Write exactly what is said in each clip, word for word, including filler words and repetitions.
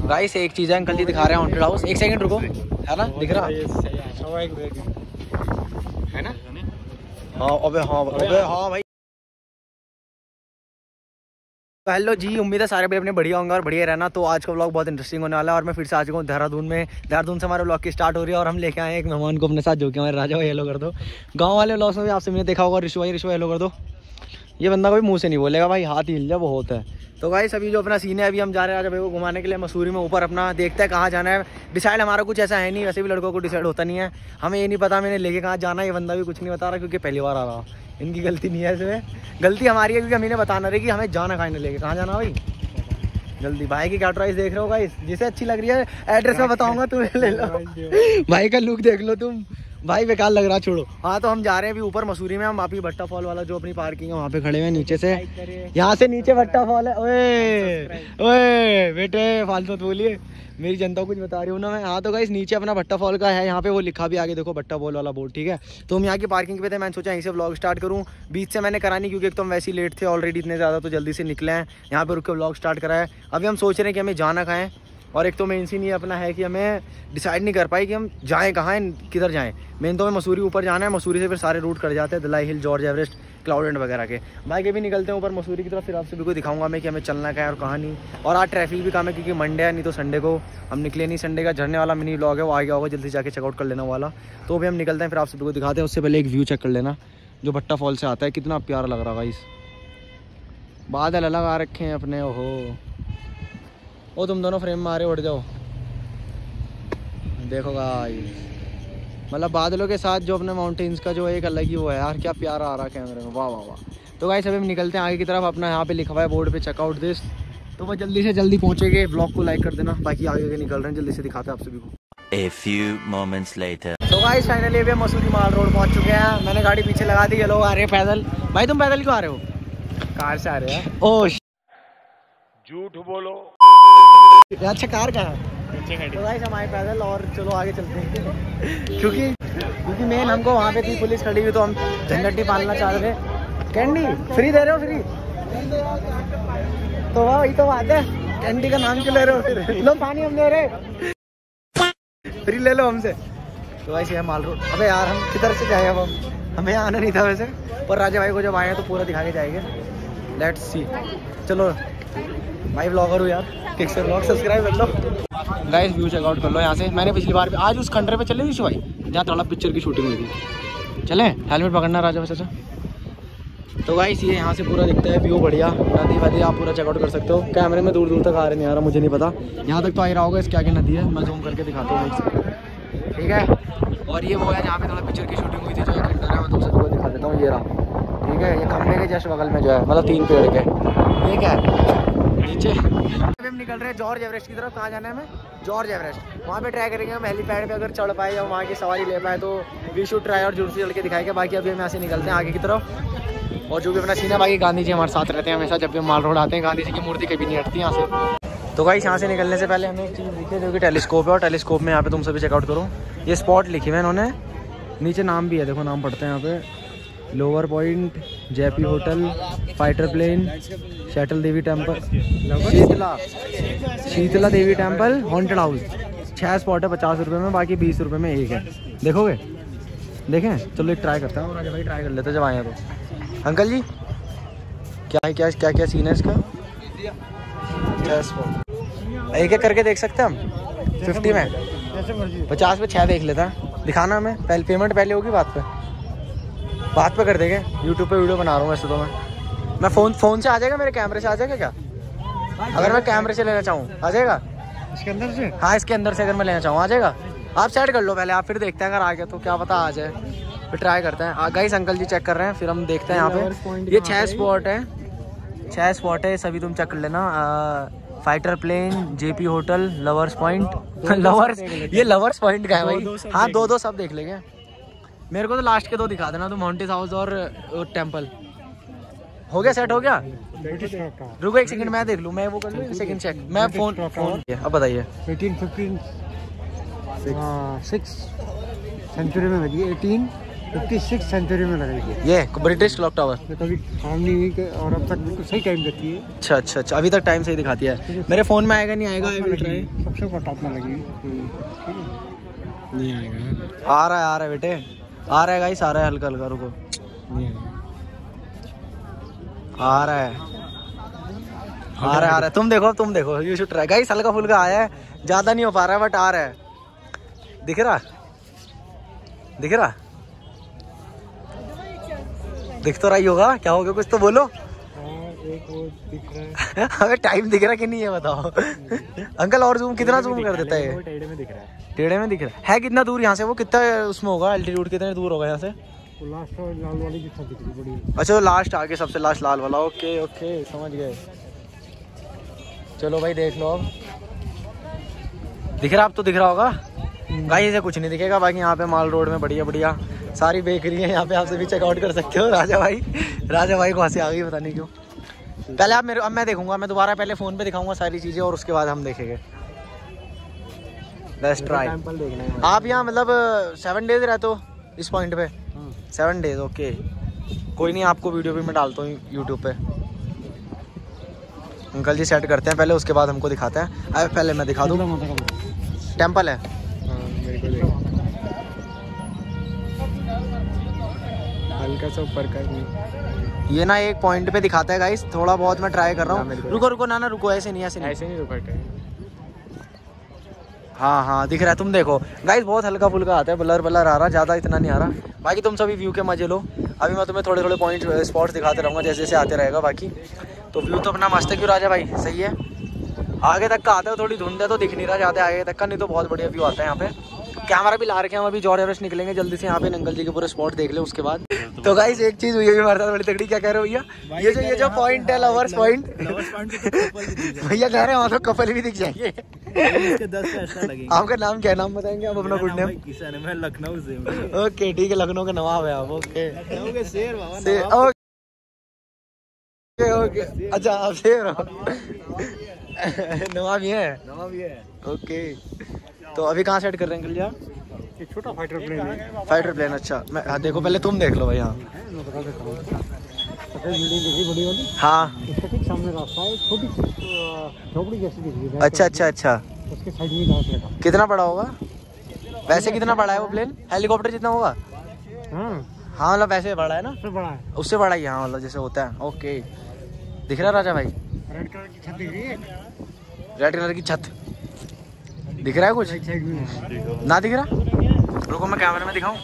Guys एक चीज है, अंकल जी दिखा रहे हैं हॉन्टेड हाउस। एक सेकंड रुको, है ना दिख रहा है ना? हाँ अबे हाँ अबे हाँ भाई। हेलो जी, उम्मीद है सारे भाई अपने बढ़िया होंगे और बढ़िया रहना। तो आज का व्लॉग बहुत इंटरेस्टिंग होने वाला है और मैं फिर से आ चुका हूँ देहरादून में। देहरादून से हमारे व्लॉग की स्टार्ट हो रही है और हम लेके आए एक मेहमान को अपने साथ, जो कि हमारे राजा भाई। हेलो कर दो। गांव वाले व्लॉग्स में भी आपसे मैंने देखा होगा, ऋषु भाई ऋषु हेलो कर दो। ये बंदा कोई मुंह से नहीं बोलेगा भाई, हाथ हिल जाए वो होता है। तो भाई सभी जो अपना सीन है, अभी हम जा रहे हैं राजा भाई को घुमाने के लिए मसूरी में ऊपर अपना। देखते हैं कहाँ जाना है, डिसाइड हमारा कुछ ऐसा है नहीं, वैसे भी लड़कों को डिसाइड होता नहीं है। हमें ये नहीं पता मैंने लेके कहाँ जाना है, ये बंदा भी कुछ नहीं बता रहा क्योंकि पहली बार आ रहा। इनकी गलती नहीं है, इसमें गलती हमारी है क्योंकि हमें बताना रही कि हमें जाना कहाँ नहीं, लेके कहाँ जाना भाई। जल्दी भाई की क्या प्राइस देख रहे हो गाइस, जिसे अच्छी लग रही है एड्रेस में बताऊंगा, तुम ले लो। भाई का लुक देख लो तुम, भाई बेकार लग रहा, छोड़ो। हाँ तो हम जा रहे हैं अभी ऊपर मसूरी में। हम अभी भट्टा फॉल वाला जो अपनी पार्किंग है वहाँ पे खड़े हुए हैं, नीचे से यहाँ से नीचे भट्टा फॉल है। ओए ओए बेटे फालतू मत बोलिए, मेरी जनता को कुछ बता रही हूँ ना मैं। हाँ तो गाइस नीचे अपना भट्टा फॉल का है, यहाँ पे वो लिखा भी आगे देखो भट्टा फॉल वाला बोर्ड, ठीक है। तो हम यहाँ की पार्किंग पे थे, मैंने सोचा यहीं से व्लॉग स्टार्ट करूँ। बीच से मैंने करानी क्योंकि एक तो हम वैसे ही लेट थे ऑलरेडी इतने ज़्यादा, तो जल्दी से निकले हैं यहाँ पे रुक के व्लॉग स्टार्ट करा है। अभी हम सोच रहे हैं कि हमें जाना कहाँ है, और एक तो मेन सीन ये अपना है कि हमें डिसाइड नहीं कर पाई कि हम जाएँ कहाँ है, किधर जाएँ। मेन तो हमें मसूरी ऊपर जाना है, मसूरी से फिर सारे रूट कर जाते हैं, Dalai hill, George Everest, cloud end वगैरह के। बाइक भी निकलते हैं ऊपर मसूरी की तरफ, फिर आपसे भी को दिखाऊंगा मैं कि हमें चलना क्या है और कहाँ नहीं। और आज ट्रैफिक भी कम है क्योंकि मंडे है, नहीं तो संडे को हम निकले नहीं। संडे का झरने वाला मिनी व्लॉग है, वो आ गया होगा, जल्दी जाके चेकआउट कर लेना वाला। तो अभी हम निकलते हैं, फिर आपसे भी को दिखाते हैं। उससे पहले एक व्यू चेक कर लेना जो भट्टा फॉल से आता है, कितना प्यारा लग रहा है। इस बादल अलग आ रखे हैं अपने। ओहो ओ तुम दोनों फ्रेम में आ रहे हो, उठ जाओ। देखो गाइस, मतलब बादलों के साथ जो अपने माउंटेन्स का जो एक अलग ही वो है यार, क्या प्यारा आ रहा है कैमरे में, वाह वाह वाह। तो गाइस अभी हम निकलते हैं आगे की तरफ। अपना यहाँ पे लिखा हुआ है बोर्ड पे चेकआउट दिस, तो वो जल्दी से जल्दी पहुँचेंगे। ब्लॉग को लाइक कर देना, बाकी आगे के निकल रहे हैं, जल्दी से दिखाते हैं आप सभी को। A few moments later. तो गाइस फाइनली अभी हम मसूरी माल रोड पहुँच चुके हैं। मैंने गाड़ी पीछे लगा दी, ये लोग आ रहे हैं पैदल। भाई तुम पैदल क्यों आ रहे हो? कार से आ रहे हैं। ओह झूठ बोलो। अच्छा कार कहाँ है? तो गाइस हम आए पैदल और चलो आगे चलते हैं क्योंकि क्योंकि मेन हमको वहाँ पे थी पुलिस खड़ी हुई, तो हम झंडटी पालना चाह रहे थे। कैंडी फ्री दे रहे हो? फ्री तो वही तो बात है, कैंडी का नाम क्यों ले रहे हो? फिर लो पानी हम दे रहे, फ्री ले लो हमसे। तो गाइस ये माल रोड। अबे यार हम किधर से जाए अब, हम हमें आना नहीं था वैसे, पर राजा भाई को जब आए हैं तो पूरा दिखा के जाएंगे। Let's see. चलो भाई व्लॉगर हूँ यार, किक से व्लॉग सब्सक्राइब कर लो। गाइस व्यू चेकआउट कर लो यहाँ से। मैंने पिछली बार आज उस खंडर पे चले ऋषि भाई जहाँ थोड़ा पिक्चर की शूटिंग हुई थी। चले हेलमेट पकड़ना राजा भाई चाचा। तो गाइस ये यहाँ से पूरा दिखता है व्यू, बढ़िया नदी वदी आप पूरा चेकआउट कर सकते हो। कैमरे में दूर दूर तक आ रहे नहीं आ रहा, मुझे नहीं पता, यहाँ तक तो आ ही रहा होगा। इसके आगे नदी है, मैं जूम करके दिखाता हूँ, ठीक है। और ये वो है जहाँ पे थोड़ा पिक्चर की शूटिंग हुई थी, जो ये खंडर है मैं तुमसे थोड़ा दिखा देता हूँ। ये रहा, ठीक है। ये खंबे के जस्ट बगल में जो है, मतलब तीन पेड़ के, ठीक है। नीचे हम निकल रहे हैं जॉर्ज एवरेस्ट की तरफ। कहाँ जाना है हमें? George Everest. वहाँ पे ट्राई करेंगे हम हेलीपैड पे अगर चढ़ पाए या वहाँ की सवारी ले पाए तो वी शुड ट्राई, और जरूर से चढ़ के दिखाएंगे। बाकी अभी हम यहाँ से निकलते हैं आगे की तरफ। और जो भी अपना सीन है, बाकी गांधी जी हमारे साथ रहते हैं हमेशा, जब भी हम माल रोड आते हैं गांधी जी की मूर्ति कभी नहीं हटती यहाँ से। तो गाइस यहाँ से निकलने से पहले हमें एक चीज़ दिखी है जो कि टेलीस्कोप है, और टेलीस्कोप में यहाँ पे तुम सभी चेकआउट करो। ये स्पॉट लिखी हुई है इन्होंने, नीचे नाम भी है, देखो नाम पढ़ते हैं यहाँ पे। Lower point, JP hotel, fighter plane, शैटल Devi temple, Sheetla Sheetla Devi temple, haunted house. छः स्पॉट है पचास रुपये में, बाकी बीस रुपये में एक है। देखोगे? देखें, चलो एक ट्राई करते हैं। राजा भाई ट्राई कर लेते जब आए तो। अंकल जी क्या है, क्या क्या क्या सीन है इसका? छः स्पॉट एक एक करके देख सकते हैं हम। फिफ्टी में पचास में छः देख लेता है। दिखाना हमें, पहले पेमेंट पहले होगी, बात पे बात पे कर देंगे। यूट्यूब पे वीडियो बना रहा हूँ वैसे तो मैं मैं फ़ोन फ़ोन से आ जाएगा, मेरे कैमरे से आ जाएगा क्या? अगर मैं कैमरे से लेना चाहूँ आ जाएगा? इसके अंदर से? हाँ इसके अंदर से अगर मैं लेना चाहूँ आ जाएगा। आप सेट कर लो पहले, आप फिर देखते हैं, अगर आ गया तो क्या पता आ जाए, फिर ट्राई करते हैं। गाइस अंकल जी चेक कर रहे हैं, फिर हम देखते हैं यहाँ पे। ये छः स्पॉट है, छः स्पॉट है, सभी तुम चेक कर लेना। Fighter plane, JP hotel, lovers point. Lovers, ये लवर्स पॉइंट का है भाई। हाँ दो दो सब देख लेंगे। मेरे को तो लास्ट के दो दिखा देना, तो माउंटेन हाउस और टेम्पल। हो गया, सेट हो गया? रुको एक सेकंड मैं देख लूँ, मैं वो कर लूँ सेकंड चेक। मैं फोन फोन अब बताइए। एटीन फिफ्टीन सिक्स सेंचुरी में बजी एटीन छप्पन सेंचुरी में लगाई थी ये ब्रिटिश क्लॉक टावर। कभी काम नहीं हुई और अब तक बिल्कुल सही टाइम देती है। अच्छा अच्छा अच्छा, अभी तक टाइम सही दिखाती है। मेरे फ़ोन में आएगा नहीं आएगा? सबसे ऊपर टॉप में लगी नहीं आएगा। आ रहा है आ रहा है बेटे, आ रहा है गाइस, आ रहा है, हल्का हल्का रुको। नहीं आएगा, आ रहा है आ रहा है आ रहा है। तुम देखो तुम देखो, यू शुड ट्राई गाइस। हल्का फुल्का आया है, ज़्यादा नहीं हो पा रहा है बट आ रहा है। दिख रहा दिख रहा दिख तो रही होगा। क्या हो गया, कुछ तो बोलो। एक वो दिख रहा है। हमें टाइम दिख रहा कि नहीं है बताओ। अंकल और जूम कितना जूम कर देता है? टेढ़े में दिख रहा है। टेढ़े में दिख रहा है। है कितना दूर यहाँ से? वो कितना उसमें होगा एल्टीट्यूड, कितने दूर होगा यहाँ से? लास्ट लाल वाली की छत दिख रही बड़ी। अच्छा लास्ट आगे सबसे लास्ट लाल वाला। ओके ओके समझ गए। चलो भाई देख लो अब। दिख रहा, अब तो दिख रहा होगा भाई। इसे कुछ नहीं दिखेगा। बाकी यहाँ पे माल रोड में बढ़िया बढ़िया सारी बेकरी है। यहाँ पे आपसे भी चेकआउट कर सकते हो। राजा भाई राजा भाई को हंसी आ गई, पता नहीं क्यों। पहले आप मेरे अब मैं देखूंगा, मैं दोबारा पहले फ़ोन पे दिखाऊंगा सारी चीज़ें और उसके बाद हम देखेंगे। Let's try. आप यहाँ मतलब सेवन डेज रहते हो इस पॉइंट पे? Seven days okay. कोई नहीं, आपको वीडियो भी मैं डालता हूँ यूट्यूब पे। अंकल जी सेट करते हैं पहले, उसके बाद हमको दिखाते हैं। अब पहले मैं दिखा दूँ। टेम्पल है हल्का सा ऊपर कर। ये ना एक पॉइंट पे दिखाता है गाइस, थोड़ा बहुत मैं ट्राई कर रहा हूँ। रुको रुको ना ना रुको, ऐसे नहीं ऐसे नहीं ऐसे नहीं रुको। हाँ हाँ दिख रहा है, तुम देखो गाइस बहुत हल्का फुल्का आता है, ब्लर ब्लर आ रहा, ज़्यादा इतना नहीं आ रहा। बाकी तुम सभी व्यू के मजे लो। अभी मैं तुम्हें थोड़े थोड़े पॉइंट स्पॉट्स दिखाते रहूँगा जैसे जैसे आते रहेगा। बाकी तो व्यू तो अपना मस्त है क्यों राजा भाई? सही है। आगे तक का आता है, थोड़ी धुंध है तो दिख नहीं रहा ज़्यादा आगे तक का, नहीं तो बहुत बढ़िया व्यू आता है यहाँ पे। कैमरा भी ला रखे हैं हम, अभी जॉर्ज एवरेस्ट निकलेंगे जल्दी से यहाँ पे, अंकल जी के पूरे स्पॉट देख ले उसके बाद। तो गाइस एक चीज़ हुई है हमारे साथ बड़ी तगड़ी। क्या कह रहे हो भैया? ये जो ये जो पॉइंट है लवर्स पॉइंट, भैया कह रहे हैं वहाँ तो कपल भी दिख जाएंगे। आपका नाम क्या है? नाम बताएंगे आप अपना? गुड नेम किशन है, मैं लखनऊ से। ओके ठीक है, लखनऊ के नवाब है आप। ओके ओके ओके अच्छा आप शेर हो। नवाब ही है, नवाब ही है। ओके तो अभी कहाँ सेट कर रहे हैं अंकल जी आप? एक छोटा फाइटर प्लेन है। फाइटर प्लेन अच्छा। मैं हाँ देखो पहले तुम देख लो भाई। हाँ हाँ ठीक सामने रास्ता है, छोटी झोपड़ी जैसी दिख रही है। अच्छा अच्छा अच्छा। उसके साइड में घास लगा। कितना बड़ा होगा वैसे? कितना बड़ा है वो प्लेन? हेलीकॉप्टर जितना होगा? हाँ हाँ मतलब वैसे बड़ा है ना? उससे बड़ा है, उससे बड़ा ही। हाँ मतलब जैसे होता है। ओके दिख रहा है राजा भाई? रेड कलर की छत दिख रही है। रेड कलर की छत दिख रहा है कुछ? ना दिख रहा? रुको मैं कैमरे में दिखाऊं।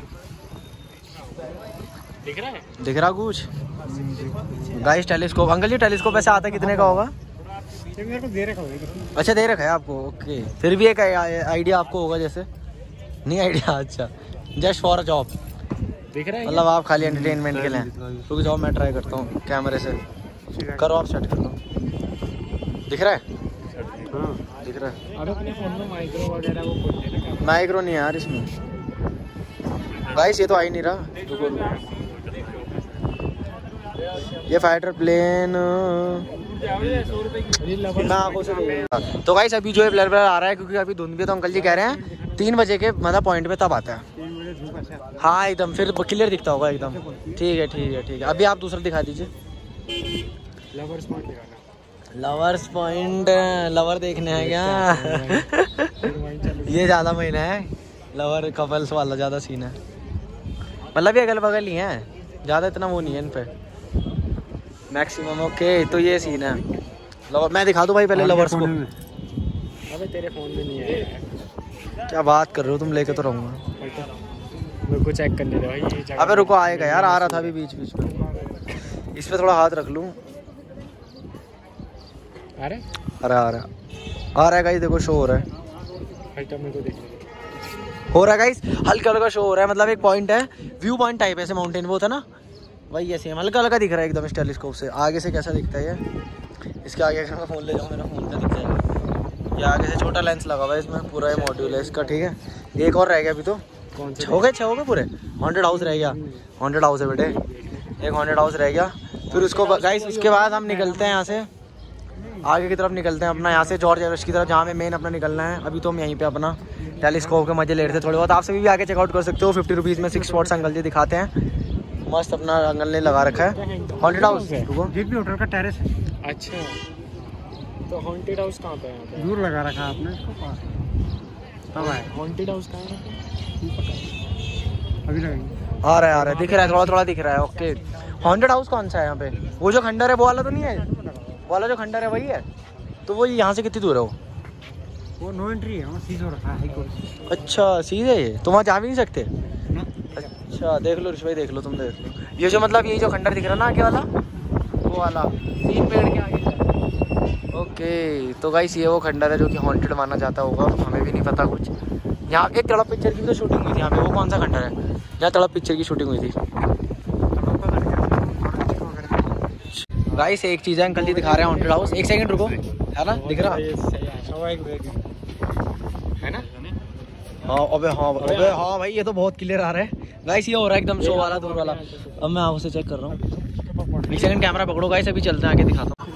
दिख रहा है? दिख रहा कुछ गाइस? टेलीस्कोप अंकल जी, टेलीस्कोप ऐसे आता कितने का होगा? मेरे को दे रखा है। अच्छा दे रखा है आपको। ओके फिर भी एक आइडिया आपको होगा जैसे? नहीं आइडिया? अच्छा जस्ट फॉर अ जॉब। दिख रहा है मतलब आप खाली एंटरटेनमेंट के लिए? रुक जाओ मैं ट्राई करता हूँ कैमरे से। करो आप सेट कर लो। दिख रहा है? हाँ दिख रहा है। अरे अपने फोन में माइक्रो वगैरह वो खोल लेना। माइक्रो नहीं यार इसमें गाइस, ये तो आ ही नहीं रहा। रुको ये फाइटर प्लेन तो गाइस अभी जो है ब्लर ब्लर आ रहा है क्योंकि अभी धुंध भी। तो अंकल जी कह रहे हैं तीन बजे के मतलब पॉइंट पे तब आता है। हाँ एकदम फिर क्लियर दिखता होगा एकदम। ठीक है ठीक है ठीक है। अभी आप दूसरा दिखा दीजिए। Lovers point lovers point lover देखने है क्या? ये ज़्यादा महीना है लवर कपल्स वाला, ज़्यादा सीन है। मतलब ये अगल बगल ही है, ज़्यादा इतना वो नहीं है इन पे मैक्सिमम। ओके तो ये सीन है लवर। मैं दिखा दूँ भाई पहले लवर्स को। अबे तेरे फ़ोन में नहीं है। क्या बात कर रहे हो तुम? लेके तो रहूँगा। मेरे को चेक करने दे भाई। अबे रुको आएगा यार, आ रहा था अभी बीच बीच में। इस पर थोड़ा हाथ रख लूँ। अरे अरे आ रहा आ रहा है गाइस, देखो शो हो रहा है। हो रहा है गाइस, हल्का हल्का शो हो रहा है। मतलब एक पॉइंट है, व्यू पॉइंट टाइप है, ऐसे माउंटेन वो था ना वही ऐसे हल्का हल्का दिख रहा है एकदम इस टेलीस्कोप से। आगे से कैसा दिखता है ये? इसके आगे से मैं फ़ोन ले जाऊँ, मेरा फ़ोन का दिख जाएगा। ये आगे से छोटा लेंस लगा हुआ है इसमें, पूरा ये मॉड्यूल है इसका। ठीक है एक और रह गया अभी तो। कौन से हो गए? छः हो गए पूरे। हॉन्टेड हाउस रह गया। हॉन्टेड हाउस है बेटे, एक हॉन्टेड हाउस रह गया। फिर उसको गाइस उसके बाद हम निकलते हैं यहाँ से। आगे की तरफ निकलते हैं अपना यहाँ से जॉर्ज एवरेस्ट की तरफ, जहाँ में मेन अपना निकलना है। अभी तो हम यहीं पे अपना टेलीस्कोप के मजे ले रहे थे थोड़े बहुत। आप सभी भी आके चेकआउट कर सकते हो, फिफ्टी रुपीज़ में सिक्स स्पॉट्स अंकल जी दिखाते हैं। मस्त अपना अंकल ने लगा रखा है। हॉन्टेड हाउस जित भी होटल का टेरेस है। अच्छा, तो हॉन्टेड हाउस कहाँ पे है? दूर लगा रखा है आपने इसको पास। कब आए? हॉन्टेड हाउस कहाँ है? अभी लगेंगे। आ रहा है आ रहा है, दिख रहा है, थोड़ा थोड़ा दिख रहा है। ओके, हॉन्टेड हाउस कौन सा है यहाँ पे? वो जो खंडर है वो वाला तो नहीं है? वो वाला जो खंडर है वही है? तो वो यहाँ से कितनी दूर है वो? वो नो एंट्री है, वहाँ सीधे रखा है हाई कोर्ट। अच्छा सीधे है, तो वहाँ जा भी नहीं सकते? ना। अच्छा देख लो ऋषि भाई, देख लो तुम, देख लो ये जो मतलब ये जो खंडर दिख रहा है ना आगे वाला, वो वाला तीन पेड़ के आगे है। ओके, तो गाइस ये वो खंडर है जो कि हॉन्टेड माना जाता होगा, हमें भी नहीं पता कुछ। यहाँ एक तड़प पिक्चर की तो शूटिंग हुई थी यहाँ पे, वो कौन सा खंडर है जहाँ तड़प पिक्चर की शूटिंग हुई थी? गाइस एक चीज़ है, अंकल जी दिखा रहे हैं हॉन्टेड हाउस। एक सेकंड रुको, है ना दिख रहा है ना? हाँ अबे हाँ अबे हाँ भाई, ये तो बहुत क्लियर आ रहा है गाइस। ये हो रहा है एकदम शो वाला, दूर वाला। अब मैं आपसे चेक कर रहा हूँ। एक सेकंड कैमरा पकड़ो गाइस, अभी चलते हैं आगे दिखाता हूँ।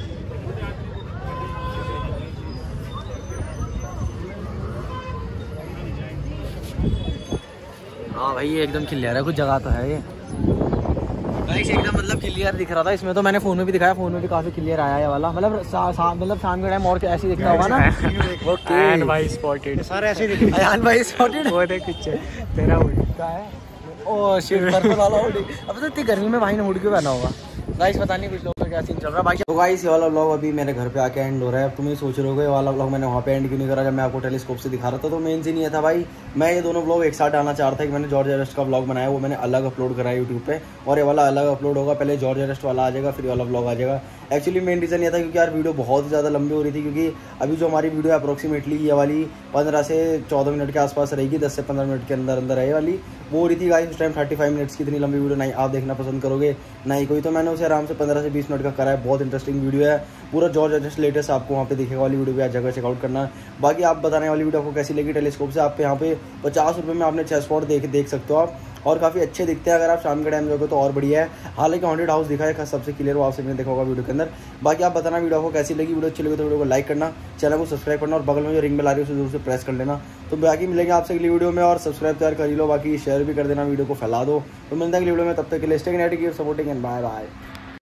हाँ भाई ये एकदम क्लियर है, कुछ जगह तो है ये गाइस, एकदम मतलब क्लियर दिख रहा था इसमें तो। मैंने फोन में भी दिखाया, फोन में भी काफी क्लियर आया है वाला। मतलब मतलब शाम के टाइम और ऐसे ही दिखता होगा ना। एंड भाई स्पॉटेड, सारे ऐसे ही दिखे। अयान भाई स्पॉटेड, वो देख पिक्चर तेरा हुडी क्या है? ओह शिट, पर्पल वाला हुडी। अब तो इतनी गर्मी में भाई ने हुडी क्यों पहना होगा? गाइस पता नहीं कुछ लोगों का क्या सीन चल रहा है भाई। तो गाइस ये वाला व्लॉग अभी मेरे घर पे आके एंड हो रहा है। तुम ये सोच रहे हो ये वाला व्लॉग मैंने वहाँ पे एंड क्यों नहीं करा जब मैं आपको टेलीस्कोप से दिखा रहा था? तो मेन सीन ये था भाई, मैं ये दोनों व्लॉग एक साथ डालना चाह रहा था कि मैंने जॉर्ज एवरेस्ट का व्लॉग बनाया, वो मैंने अलग अपलोड करा है यूट्यूब पे, और ये वाला अलग अपलोड होगा। पहले जॉर्ज एवरेस्ट वाला आ जाएगा, फिर वाला व्लॉग आ जाएगा। एक्चुअली मेन रीज़न ये था क्योंकि यार वीडियो बहुत ज़्यादा लंबी हो रही थी, क्योंकि अभी जो हमारी वीडियो अप्रोक्सीमेटली ये वाली पंद्रह से चौदह मिनट के आसपास रहेगी, दस से पंद्रह मिनट के अंदर अंदर रहे वाली वो हो रही थी गाइस। उस टाइम थर्टी फाइव मिनट्स की इतनी लंबी वीडियो नहीं आप देखना पसंद करोगे ना ही कोई, तो मैंने उसे आराम से पंद्रह से बीस मिनट का करा है। बहुत इंटरेस्टिंग वीडियो है, पूरा जॉर्ज एवरेस्ट लेटेस्ट आपको वहाँ पे दिखेगा वाली वीडियो भी, आज जगह चेकआउट करना। बाकी आप बताने वाली वीडियो आपको कैसी लगी टेलीस्कोप से? आप यहाँ पे पचास रुपये में आपने छः स्पॉट देख देख सकते हो आप, और काफ़ी अच्छे दिखते हैं। अगर आप शाम के टाइम जाओगे तो और बढ़िया है। हालांकि हॉन्टेड हाउस दिखा है सबसे क्लियर, वो आपसे देखा होगा वीडियो के अंदर। बाकी आप बताना वीडियो को कैसी लगी। वीडियो अच्छी लगी तो वीडियो को लाइक करना, चैनल को सब्सक्राइब करना, और बगल में जो रिंग बेल आ रही है उसे जरूर से प्रेस कर लेना। तो बाकी मिलेंगे आपसे अगली वीडियो में, और सब्सक्राइब तैयार कर ही लो, बाकी शेयर भी कर देना, वीडियो को फैला दो। तो मिलते हैं अगली वीडियो में, तब तक के लिए stay connected, keep supporting and bye bye.